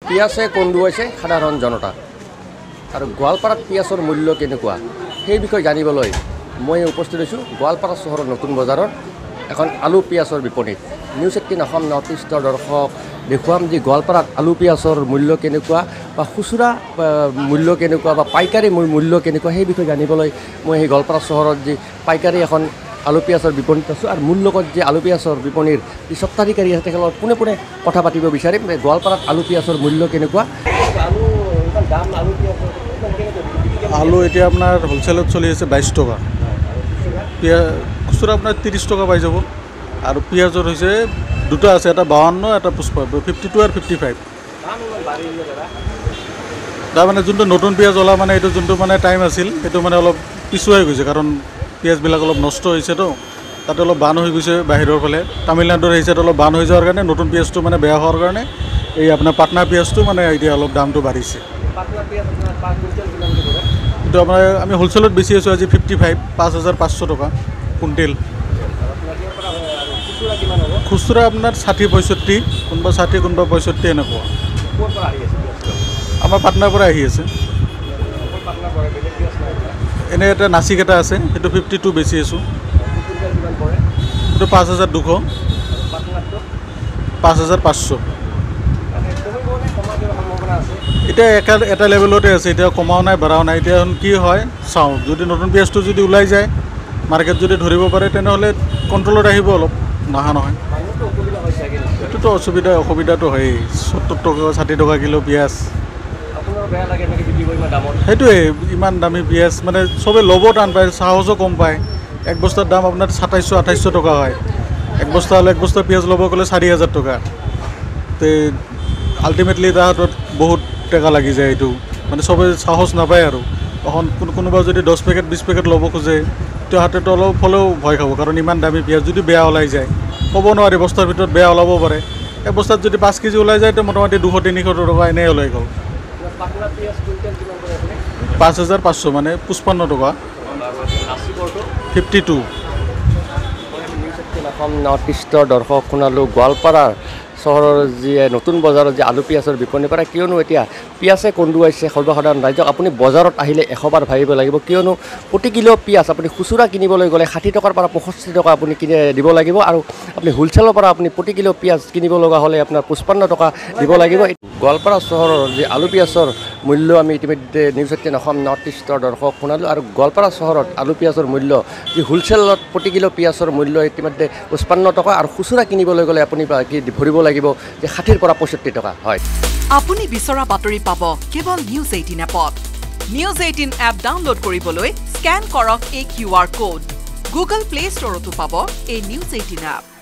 পিয়াছে কন্দুৱাইছে সাধাৰণ জনতা আৰু গোৱালপাৰাত পিয়াছৰ মূল্য কেনেকুৱা সেই বিষয়ে জানিবলৈ মই উপস্থিত হৈছোঁ গোৱালপাৰা চহৰৰ নতুন বজাৰৰ এখন আলু পিয়াছৰ বিপণীত News18 Assam Northeastৰ দৰ্শক দেখুৱাম যে গোৱালপাৰাত আলু পিয়াছৰ মূল্য কেনেকুৱা বা খুচুৰা মূল্য কেনেকুৱা বা পাইকাৰী মূল্য কেনেকুৱা সেই বিষয়ে জানিবলৈ মই এই গোৱালপাৰা চহৰত যি পাইকাৰী এখন আলু পিয়াছৰ বিপণীত আছোঁ আৰু মোৰ লগত যে আলু পিয়াছৰ বিপণীৰ যি স্বত্বাধিকাৰী আছে তেখেতৰ পোনে পোনে কথা পাতিব বিচাৰিম গোৱালপাৰাত আলু পিয়াছৰ মূল্য কেনেকুৱা আলু এতিয়া আপোনাৰ হোলচেলত চলি আছে 22 টকা খুচুৰা আপোনাৰ 30 টকা পাই যাব আৰু পিয়াজৰ হৈছে দুটা আছে এটা 52 এটা 52 আৰু 55 তাৰমানে যোনটো নতুন পিয়াজ ওলা মানে এইটো যোনটো মানে টাইম আছিল সেইটো মানে অলপ পিছুৱাই গৈছে কাৰণ পিয়াজবিলাক অলপ নষ্ট হৈছে তো তাতে অলপ বান হৈ গৈছে বাহিৰৰ ফালে তামিলনাডুৰ আহিছে অলপ বান হৈ যোৱাৰ কাৰণে নতুন পিয়াজটো মানে বেয়া হোৱাৰ কাৰণে এই আপোনাৰ পাটনা পিয়াজটো মানে এতিয়া অলপ দামটো বাঢ়িছে এইটো আপোনাৰ আমি হোলচেলত বেছি আছোঁ আজি 55 5500 টকা কুইণ্টেল খুচুৰা আপোনাৰ 60 65 কোনোবা 60 কোনোবা 65 এনেকুৱা আমাৰ পাটনাৰ পৰা আহি আছে এনে এটা নাচিক এটা আছে সেইটো 52 বেছি আছোঁ সেইটো 5200 5500 এতিয়া এটা লেভেলতে আছে এতিয়া কমাও নাই বাঢ়াও নাই এতিয়া কি হয় চাওঁ যদি নতুন পিয়াজটো যদি ওলাই যায় মাৰ্কেট যদি ধৰিব পাৰে তেনেহ'লে কণ্ট্ৰলত আহিব অলপ নহা নহয় এইটোতো অসুবিধাটো হয়েই 70 টকা 60 টকা কিলো পিঁয়াজ সেইটোৱে ইমান দামী পিঁয়াজ মানে চবে ল'ব টান পায় সাহসো কম পায় এক বস্তাৰ দাম আপোনাৰ 2700 2800 টকা হয় এক বস্তা হ'লে এক বস্তা পিঁয়াজ ল'ব গ'লে 4000 টকা তে আল্টিমেটলি তাৰ হাতত বহুত টকা লাগি যায় এইটো মানে চবে সাহস নাপায় আৰু এখন কোনোবা যদি 10 পেকেট 20 পেকেট ল'ব খোজে তেওঁ হাতেতো অলপ হ'লেও ভয় খাব কাৰণ ইমান দামী পিঁয়াজ যদি বেয়া ওলাই যায় ক'ব নোৱাৰি বস্তাৰ ভিতৰত বেয়া ওলাব পাৰে এক বস্তাত যদি 5 কেজি ওলাই যায় তো মোটামুটি 200-300 টকা এনেই ওলাই গ'ল 5500 মানে 55 টকা 52 অসম নৰ্থ ইষ্টৰ দৰ্শক শুনালোঁ গোৱালপাৰাৰ চহৰৰ যি নতুন বজাৰত যে আলু পিয়াছৰ বিপণীৰ পৰা কিয়নো এতিয়া পিয়াছে কন্দুৱাইছে সৰ্বসাধাৰণ ৰাইজক আপুনি বজাৰত আহিলে এশবাৰ ভাবিব লাগিব কিয়নো প্ৰতি কিলো পিয়াজ আপুনি খুচুৰা কিনিবলৈ গ'লে 60 টকাৰ পৰা 65 টকা আপুনি দিব লাগিব আৰু আপুনি হোলচেলৰ পৰা আপুনি প্ৰতি কিলো পিয়াজ কিনিব লগা হ'লে আপোনাৰ 55 টকা দিব লাগিব গোৱালপাৰা চহৰৰ যি আলু পিয়াছৰ মূল্য আমি ইতিমধ্যে News18 Assam North Eastৰ দৰ্শক শুনালোঁ আৰু গোৱালপাৰা চহৰত আলু পিয়াছৰ মূল্য যি হোলচেলত প্ৰতি কিলো পিয়াছৰ মূল্য ইতিমধ্যে 55 টকা আৰু খুচুৰা কিনিবলৈ গ'লে আপুনি কি ভৰিব লাগিব যে 60 পৰা 65 টকা হয় আপুনি বিচৰা বাতৰি পাব কেৱল News18 এপত News18 এপ ডাউনলোড কৰিবলৈ স্ক্যান কৰক এই QR কোড Google Play Storeতো পাব এই News18 এপ